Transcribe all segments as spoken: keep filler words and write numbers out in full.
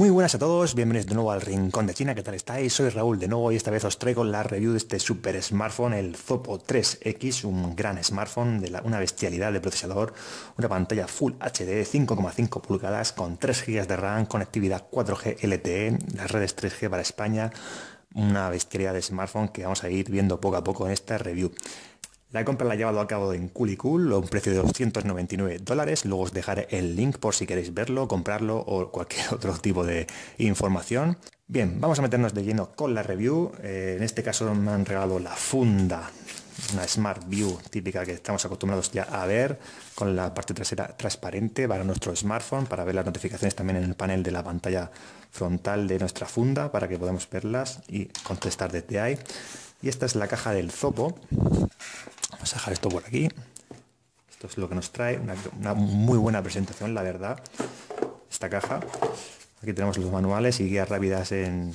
Muy buenas a todos, bienvenidos de nuevo al Rincón de China. ¿Qué tal estáis? Soy Raúl de nuevo y esta vez os traigo la review de este super smartphone, el Zopo tres equis, un gran smartphone de la, una bestialidad de procesador, una pantalla Full H D, cinco coma cinco pulgadas con tres gigas de RAM, conectividad cuatro G L T E, las redes tres G para España, una bestialidad de smartphone que vamos a ir viendo poco a poco en esta review. La compra la he llevado a cabo en Coolicool a un precio de doscientos noventa y nueve dólares. Luego os dejaré el link por si queréis verlo, comprarlo o cualquier otro tipo de información. Bien, vamos a meternos de lleno con la review. Eh, en este caso me han regalado la funda, una Smart View típica que estamos acostumbrados ya a ver, con la parte trasera transparente para nuestro smartphone, para ver las notificaciones también en el panel de la pantalla frontal de nuestra funda, para que podamos verlas y contestar desde ahí. Y esta es la caja del Zopo. Vamos a dejar esto por aquí. Esto es lo que nos trae, una, una muy buena presentación, la verdad, esta caja. Aquí tenemos los manuales y guías rápidas en,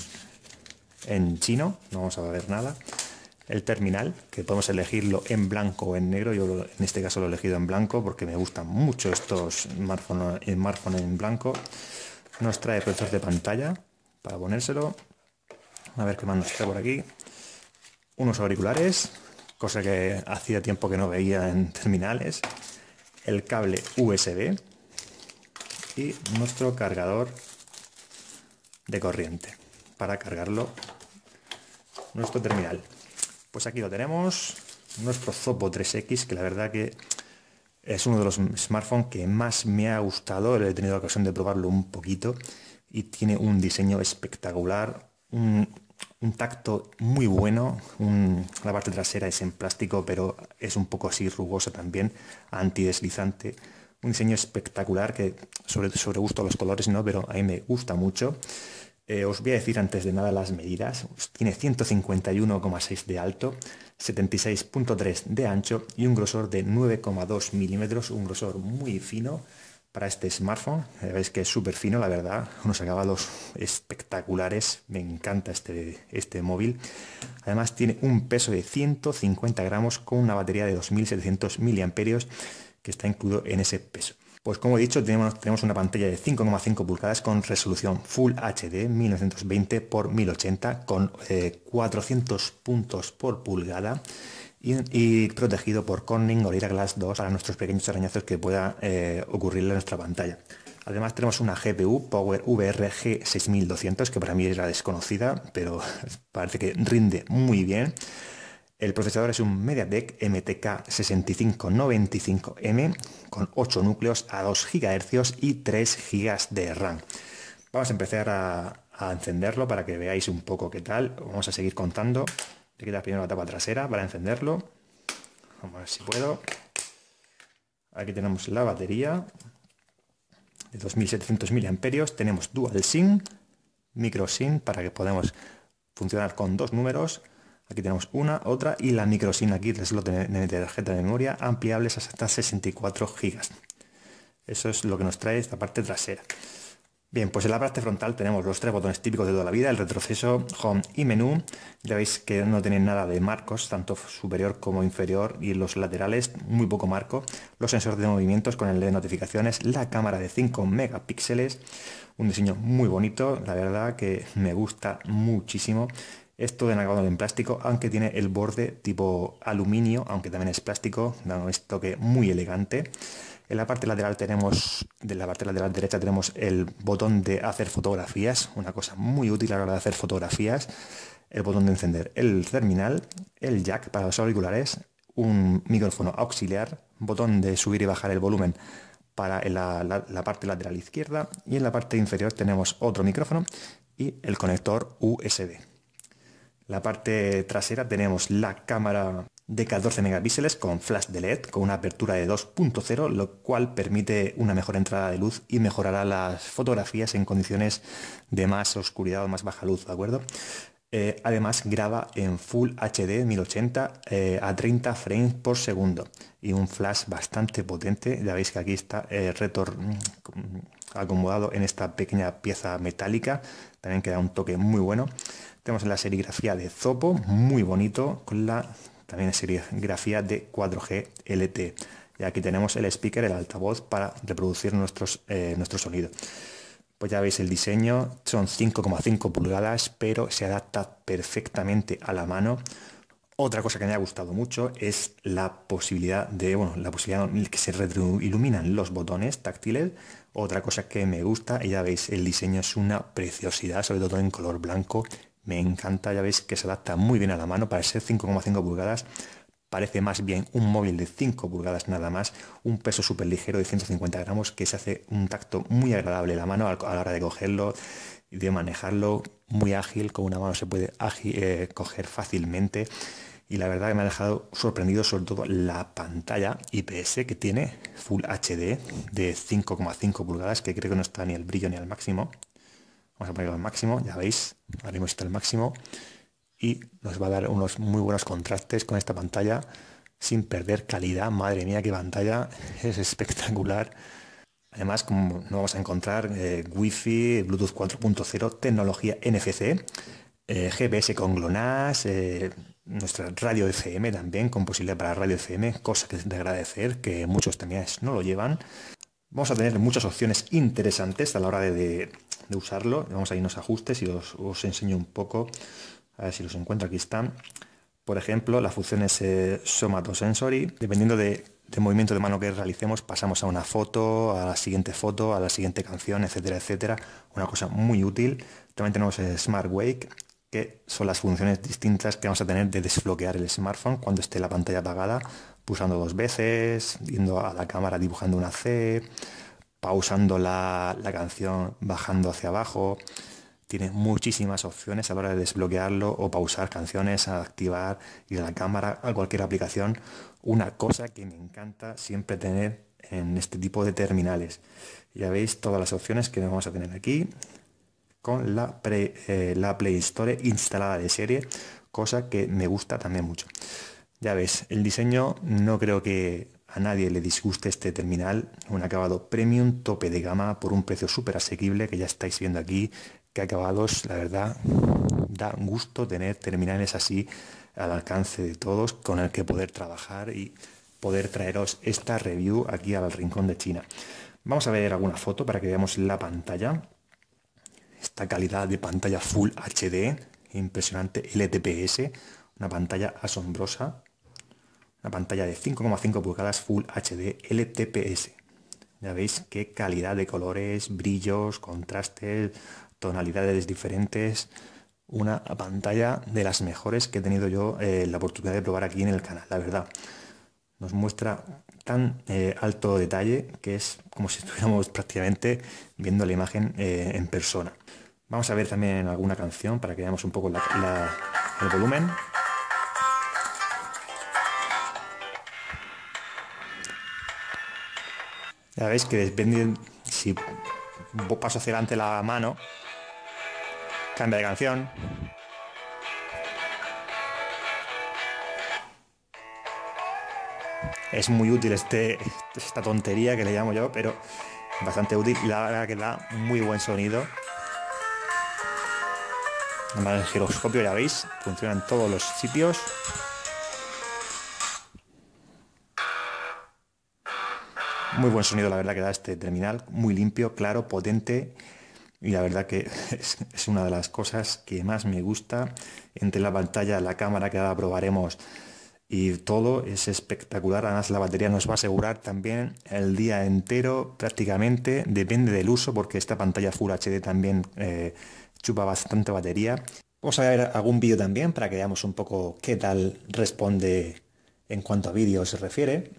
en chino, no vamos a ver nada. El terminal, que podemos elegirlo en blanco o en negro. Yo lo, en este caso lo he elegido en blanco porque me gustan mucho estos smartphones smartphone en blanco. Nos trae protector de pantalla para ponérselo. A ver qué más nos trae por aquí. Unos auriculares, cosa que hacía tiempo que no veía en terminales, el cable U S B y nuestro cargador de corriente para cargarlo nuestro terminal. Pues aquí lo tenemos, nuestro Zopo tres equis, que la verdad que es uno de los smartphones que más me ha gustado. He tenido la ocasión de probarlo un poquito y tiene un diseño espectacular, un Un tacto muy bueno, un, la parte trasera es en plástico, pero es un poco así rugosa también, antideslizante. Un diseño espectacular que sobre, sobre gusto los colores, ¿no? Pero a mí me gusta mucho. Eh, os voy a decir antes de nada las medidas. Tiene ciento cincuenta y uno coma seis de alto, setenta y seis punto tres de ancho y un grosor de nueve coma dos milímetros, un grosor muy fino para este smartphone. Ya veis que es súper fino, la verdad, unos acabados espectaculares. Me encanta este, este móvil. Además tiene un peso de ciento cincuenta gramos con una batería de dos mil setecientos miliamperios que está incluido en ese peso. Pues como he dicho, tenemos, tenemos una pantalla de cinco coma cinco pulgadas con resolución Full H D mil novecientos veinte por mil ochenta con eh, cuatrocientos puntos por pulgada. Y, y protegido por Corning Gorilla Glass dos para nuestros pequeños arañazos que pueda eh, ocurrirle a nuestra pantalla. Además tenemos una G P U Power V R G seis mil doscientos, que para mí era desconocida, pero parece que rinde muy bien. El procesador es un MediaTek M T K sesenta y cinco noventa y cinco M con ocho núcleos a dos gigahercios y tres gigas de RAM. Vamos a empezar a, a encenderlo para que veáis un poco qué tal. Vamos a seguir contando. Le queda primero la tapa trasera para encenderlo. Vamos a ver si puedo. Aquí tenemos la batería de dos mil setecientos miliamperios. Tenemos Dual SIM, Micro SIM para que podamos funcionar con dos números. Aquí tenemos una, otra y la Micro SIM aquí, el slot de tarjeta de memoria, ampliables hasta sesenta y cuatro gigas. Eso es lo que nos trae esta parte trasera. Bien, pues en la parte frontal tenemos los tres botones típicos de toda la vida, el retroceso, home y menú. Ya veis que no tienen nada de marcos, tanto superior como inferior, y los laterales muy poco marco. Los sensores de movimientos con el de notificaciones, la cámara de cinco megapíxeles, un diseño muy bonito, la verdad que me gusta muchísimo. Esto de acabado en plástico, aunque tiene el borde tipo aluminio, aunque también es plástico, da un toque muy elegante. En la parte lateral tenemos, de la parte lateral derecha tenemos el botón de hacer fotografías, una cosa muy útil a la hora de hacer fotografías, el botón de encender el terminal, el jack para los auriculares, un micrófono auxiliar, botón de subir y bajar el volumen para la, la, la parte lateral izquierda, y en la parte inferior tenemos otro micrófono y el conector U S B. La parte trasera tenemos la cámara de catorce megapíxeles con flash de L E D con una apertura de dos punto cero, lo cual permite una mejor entrada de luz y mejorará las fotografías en condiciones de más oscuridad o más baja luz, ¿de acuerdo? Eh, además graba en Full H D mil ochenta eh, a treinta frames por segundo y un flash bastante potente. Ya veis que aquí está el retor acomodado en esta pequeña pieza metálica, también queda un toque muy bueno. Tenemos la serigrafía de Zopo, muy bonito, con la también serigrafía de cuatro G L T E. Y aquí tenemos el speaker, el altavoz, para reproducir nuestros, eh, nuestro sonido. Pues ya veis el diseño, son cinco coma cinco pulgadas, pero se adapta perfectamente a la mano. Otra cosa que me ha gustado mucho es la posibilidad de, bueno, la posibilidad de que se retroiluminan los botones táctiles. Otra cosa que me gusta, y ya veis, el diseño es una preciosidad, sobre todo en color blanco. Me encanta, ya veis que se adapta muy bien a la mano para ser cinco coma cinco pulgadas. Parece más bien un móvil de cinco pulgadas nada más, un peso súper ligero de ciento cincuenta gramos que se hace un tacto muy agradable en la mano a la hora de cogerlo y de manejarlo, muy ágil, con una mano se puede ágil, eh, coger fácilmente. Y la verdad que me ha dejado sorprendido sobre todo la pantalla I P S que tiene, Full H D de cinco coma cinco pulgadas, que creo que no está ni el brillo ni al máximo. Vamos a ponerlo al máximo, ya veis, ahora mismo está al máximo. Y nos va a dar unos muy buenos contrastes con esta pantalla sin perder calidad. Madre mía, qué pantalla, es espectacular. Además, como no vamos a encontrar eh, Wi-Fi, Bluetooth cuatro punto cero, tecnología N F C, eh, G P S con GLONASS, eh, nuestra radio F M también, con posibilidad para radio F M, cosa que es de agradecer, que muchos también no lo llevan. Vamos a tener muchas opciones interesantes a la hora de, de, de usarlo. Vamos a irnos a ajustes y os, os enseño un poco. A ver si los encuentro, aquí están. Por ejemplo, la función es eh, Somatosensory. Dependiendo de, del movimiento de mano que realicemos, pasamos a una foto, a la siguiente foto, a la siguiente canción, etcétera, etcétera. Una cosa muy útil. También tenemos el Smart Wake, que son las funciones distintas que vamos a tener de desbloquear el smartphone cuando esté la pantalla apagada, pulsando dos veces, yendo a la cámara dibujando una C, pausando la, la canción, bajando hacia abajo. Tiene muchísimas opciones a la hora de desbloquearlo o pausar canciones, a activar, ir a la cámara, a cualquier aplicación. Una cosa que me encanta siempre tener en este tipo de terminales. Ya veis todas las opciones que vamos a tener aquí con la, pre, eh, la Play Store instalada de serie, cosa que me gusta también mucho. Ya ves, el diseño no creo que a nadie le disguste este terminal, un acabado premium, tope de gama, por un precio súper asequible que ya estáis viendo aquí. Que acabados, la verdad, da gusto tener terminales así al alcance de todos, con el que poder trabajar y poder traeros esta review aquí al Rincón de China. Vamos a ver alguna foto para que veamos la pantalla. Esta calidad de pantalla Full H D, impresionante, L T P S, una pantalla asombrosa. Una pantalla de cinco coma cinco pulgadas Full H D L T P S. Ya veis qué calidad de colores, brillos, contrastes, tonalidades diferentes. Una pantalla de las mejores que he tenido yo eh, la oportunidad de probar aquí en el canal, la verdad. Nos muestra tan eh, alto detalle que es como si estuviéramos prácticamente viendo la imagen eh, en persona. Vamos a ver también alguna canción para que veamos un poco la, la, el volumen. Ya veis que depende, si paso hacia adelante la mano, cambia de canción. Es muy útil este, esta tontería que le llamo yo, pero bastante útil y la verdad que da muy buen sonido. Además el giroscopio, ya veis, funciona en todos los sitios. Muy buen sonido la verdad que da este terminal, muy limpio, claro, potente. Y la verdad que es, es una de las cosas que más me gusta. Entre la pantalla, la cámara que ahora probaremos y todo es espectacular. Además la batería nos va a asegurar también el día entero prácticamente. Depende del uso porque esta pantalla Full H D también eh, chupa bastante batería. Vamos a ver algún vídeo también para que veamos un poco qué tal responde en cuanto a vídeo se refiere.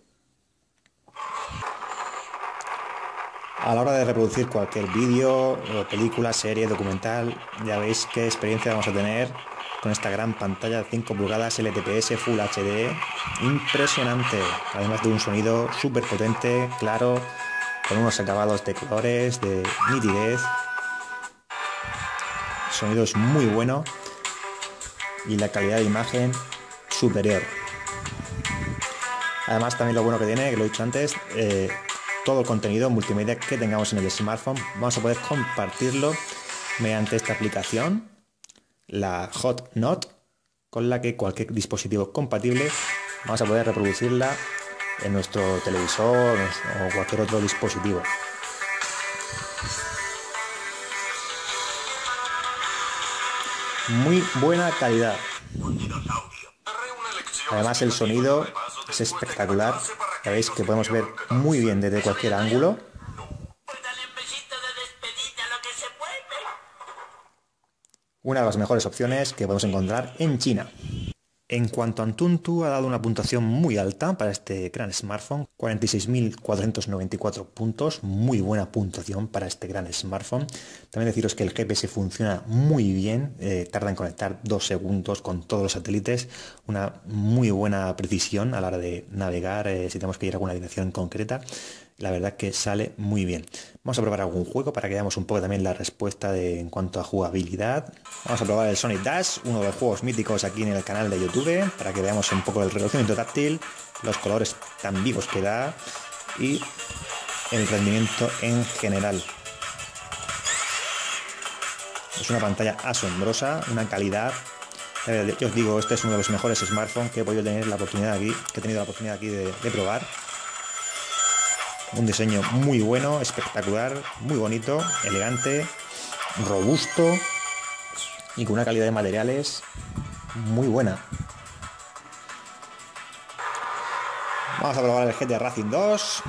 A la hora de reproducir cualquier vídeo, película, serie, documental, ya veis qué experiencia vamos a tener con esta gran pantalla de cinco pulgadas L T P S Full H D. Impresionante, además de un sonido súper potente, claro, con unos acabados de colores, de nitidez. El sonido es muy bueno y la calidad de imagen superior. Además también lo bueno que tiene, que lo he dicho antes, eh, todo el contenido multimedia que tengamos en el smartphone vamos a poder compartirlo mediante esta aplicación, la Hot Note, con la que cualquier dispositivo compatible vamos a poder reproducirla en nuestro televisor o cualquier otro dispositivo. muy buena calidad. Además el sonido es espectacular. Ya veis que podemos ver muy bien desde cualquier ángulo. Una de las mejores opciones que podemos encontrar en China. En cuanto a Antutu, ha dado una puntuación muy alta para este gran smartphone, cuarenta y seis mil cuatrocientos noventa y cuatro puntos, muy buena puntuación para este gran smartphone. También deciros que el G P S funciona muy bien, eh, tarda en conectar dos segundos con todos los satélites, una muy buena precisión a la hora de navegar, eh, si tenemos que ir a alguna dirección concreta. La verdad que sale muy bien. Vamos a probar algún juego para que veamos un poco también la respuesta de, en cuanto a jugabilidad. Vamos a probar el Sonic Dash, uno de los juegos míticos aquí en el canal de YouTube, para que veamos un poco el reconocimiento táctil, los colores tan vivos que da y el rendimiento en general. Es una pantalla asombrosa, una calidad. Yo os digo, este es uno de los mejores smartphones que he podido tener la oportunidad aquí, que he tenido la oportunidad aquí de, de probar. Un diseño muy bueno, espectacular, muy bonito, elegante, robusto y con una calidad de materiales muy buena. Vamos a probar el G T A Racing dos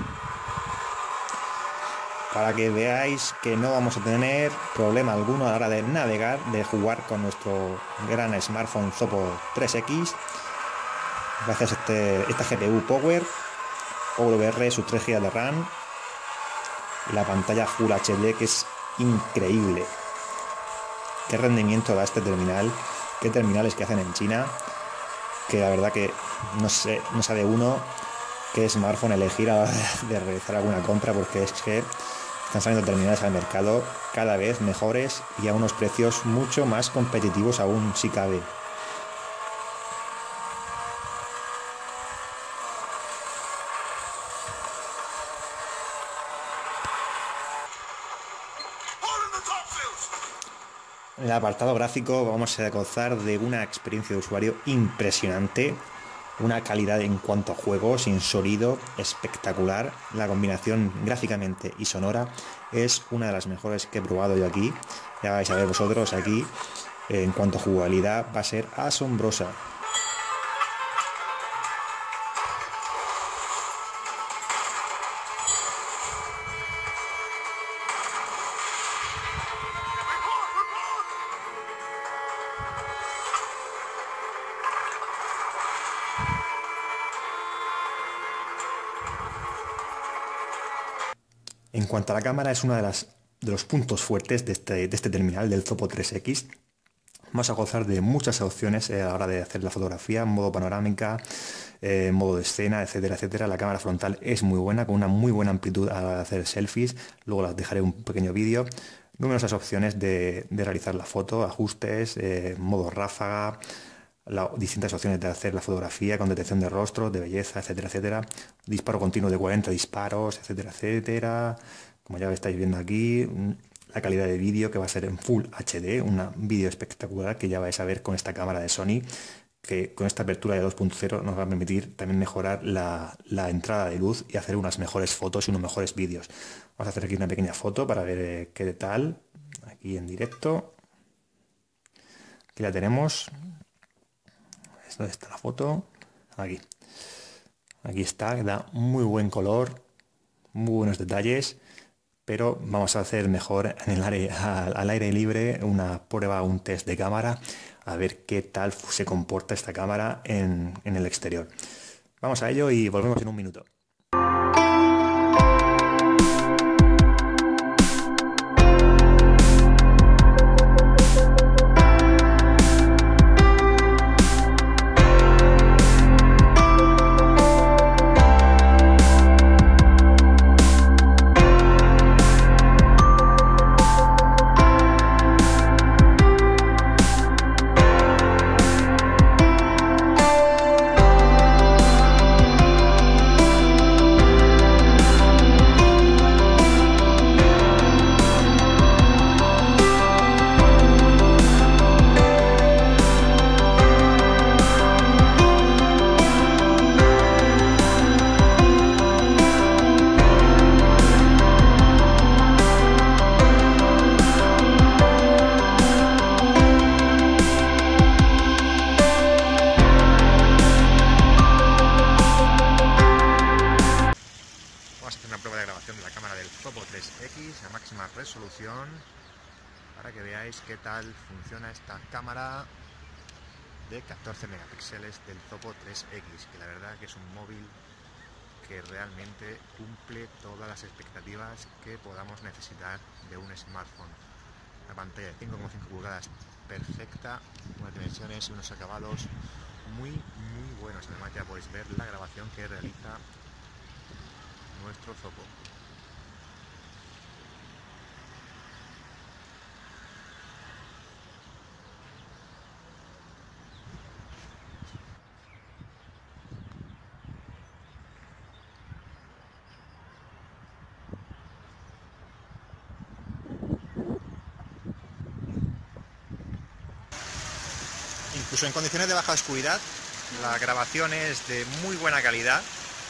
para que veáis que no vamos a tener problema alguno a la hora de navegar, de jugar con nuestro gran smartphone Zopo tres X gracias a este, esta G P U Power W R, sus tres gigas de RAM y la pantalla Full H D, que es increíble. Qué rendimiento da este terminal, qué terminales que hacen en China, que la verdad que no sé, no sabe uno qué smartphone elegir a la hora de realizar alguna compra, porque es que están saliendo terminales al mercado cada vez mejores y a unos precios mucho más competitivos aún, si cabe. En el apartado gráfico vamos a gozar de una experiencia de usuario impresionante, una calidad en cuanto a juegos, sin sonido espectacular. La combinación gráficamente y sonora es una de las mejores que he probado yo aquí. Ya vais a ver vosotros aquí, en cuanto a jugabilidad va a ser asombrosa. En cuanto a la cámara, es uno de, las, de los puntos fuertes de este, de este terminal del Zopo tres X. Vamos a gozar de muchas opciones eh, a la hora de hacer la fotografía, modo panorámica, eh, modo de escena, etcétera, etcétera. La cámara frontal es muy buena, con una muy buena amplitud a la hora de hacer selfies. Luego las dejaré un pequeño vídeo. Numerosas opciones de, de realizar la foto, ajustes, eh, modo ráfaga, la, distintas opciones de hacer la fotografía con detección de rostro, de belleza, etcétera, etcétera. Disparo continuo de cuarenta disparos, etcétera, etcétera. Como ya estáis viendo aquí, la calidad de vídeo que va a ser en Full H D, un vídeo espectacular que ya vais a ver con esta cámara de Sony, que con esta apertura de dos punto cero nos va a permitir también mejorar la, la entrada de luz y hacer unas mejores fotos y unos mejores vídeos. Vamos a hacer aquí una pequeña foto para ver eh, qué tal, aquí en directo. Aquí la tenemos. ¿Dónde está la foto? Aquí. Aquí está, da muy buen color, muy buenos detalles, pero vamos a hacer mejor en el aire, al, al aire libre una prueba, un test de cámara, a ver qué tal se comporta esta cámara en, en el exterior. Vamos a ello y volvemos en un minuto. tal funciona esta cámara de catorce megapíxeles del Zopo tres equis, que la verdad que es un móvil que realmente cumple todas las expectativas que podamos necesitar de un smartphone. Una pantalla de cinco coma cinco pulgadas perfecta, unas dimensiones y unos acabados muy muy buenos. Además ya podéis ver la grabación que realiza nuestro Zopo. Incluso en condiciones de baja oscuridad, la grabación es de muy buena calidad.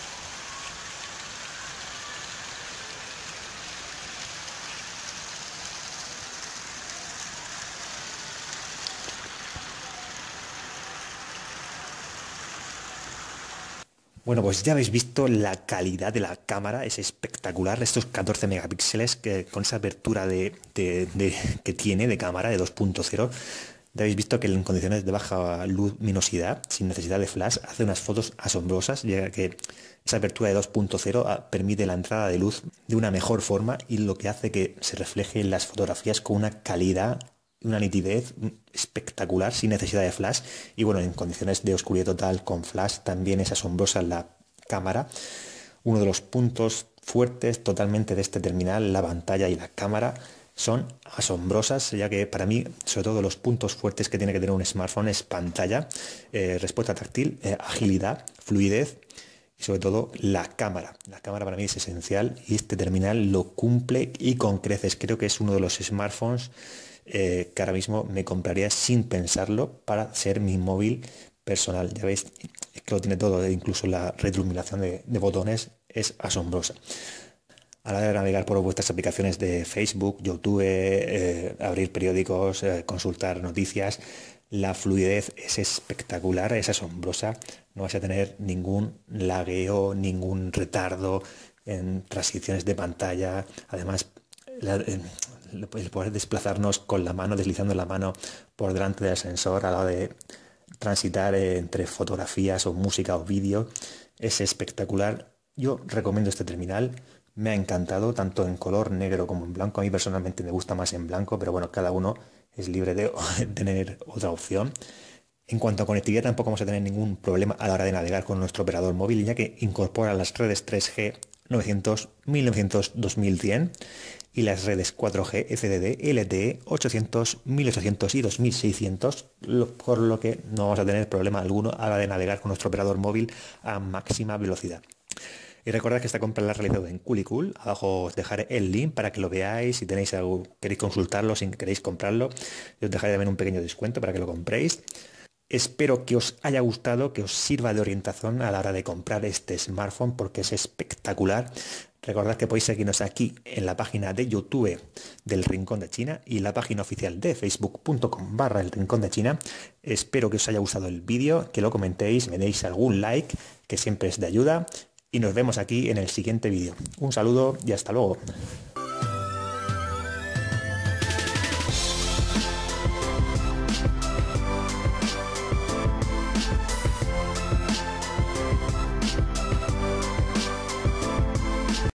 Bueno, pues ya habéis visto la calidad de la cámara, es espectacular, estos catorce megapíxeles que, con esa apertura de, de, de, que tiene de cámara de dos punto cero. Ya habéis visto que en condiciones de baja luminosidad, sin necesidad de flash, hace unas fotos asombrosas, ya que esa apertura de dos punto cero permite la entrada de luz de una mejor forma y lo que hace que se refleje en las fotografías con una calidad, una nitidez espectacular, sin necesidad de flash. Y bueno, en condiciones de oscuridad total con flash también es asombrosa la cámara. Uno de los puntos fuertes totalmente de este terminal, la pantalla y la cámara, son asombrosas, ya que para mí, sobre todo los puntos fuertes que tiene que tener un smartphone es pantalla, eh, respuesta táctil, eh, agilidad, fluidez y sobre todo la cámara. La cámara para mí es esencial y este terminal lo cumple y con creces. Creo que es uno de los smartphones eh, que ahora mismo me compraría sin pensarlo para ser mi móvil personal. Ya veis que lo tiene todo, incluso la retroiluminación de, de botones es asombrosa. A la hora de navegar por vuestras aplicaciones de Facebook, YouTube, eh, abrir periódicos, eh, consultar noticias, la fluidez es espectacular, es asombrosa. No vais a tener ningún lagueo, ningún retardo en transiciones de pantalla. Además, la, el, el poder desplazarnos con la mano, deslizando la mano por delante del sensor a la hora de transitar eh, entre fotografías o música o vídeo, es espectacular. Yo recomiendo este terminal. Me ha encantado, tanto en color negro como en blanco. A mí personalmente me gusta más en blanco, pero bueno, cada uno es libre de tener otra opción. En cuanto a conectividad, tampoco vamos a tener ningún problema a la hora de navegar con nuestro operador móvil, ya que incorpora las redes tres G novecientos, mil novecientos, dos mil cien y las redes cuatro G, F D D, L T E, ochocientos, mil ochocientos y dos mil seiscientos, por lo que no vamos a tener problema alguno a la hora de navegar con nuestro operador móvil a máxima velocidad. Y recordad que esta compra la he realizado en Coolicool. Abajo os dejaré el link para que lo veáis. Si tenéis algo, queréis consultarlo, si queréis comprarlo, yo os dejaré también un pequeño descuento para que lo compréis. Espero que os haya gustado, que os sirva de orientación a la hora de comprar este smartphone porque es espectacular. Recordad que podéis seguirnos aquí en la página de YouTube del Rincón de China y la página oficial de facebook punto com barra el Rincón de China. Espero que os haya gustado el vídeo, que lo comentéis, me deis algún like, que siempre es de ayuda. Y nos vemos aquí en el siguiente vídeo. Un saludo y hasta luego.